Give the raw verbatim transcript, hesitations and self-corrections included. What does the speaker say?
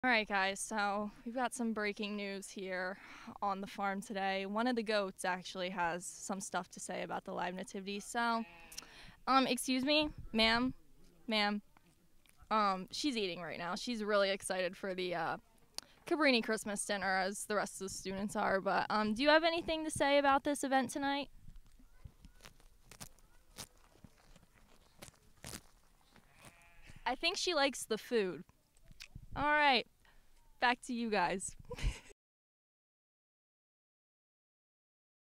All right, guys, so we've got some breaking news here on the farm today. One of the goats actually has some stuff to say about the live nativity. So, um, excuse me, ma'am, ma'am, um, she's eating right now. She's really excited for the uh, Cabrini Christmas dinner, as the rest of the students are. But um, do you have anything to say about this event tonight? I think she likes the food. All right, back to you guys.